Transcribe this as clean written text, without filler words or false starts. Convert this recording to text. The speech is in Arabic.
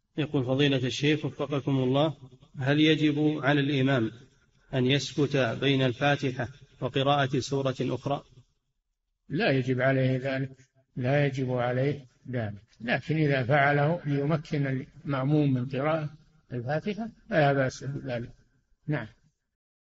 يقول فضيلة الشيخ وفقكم الله، هل يجب على الإمام أن يسكت بين الفاتحة وقراءة سورة أخرى؟ لا يجب عليه ذلك، لا يجب عليه ذلك، لكن إذا فعله ليمكن المأموم من قراءة الفاتحة فلا بأس بذلك. نعم.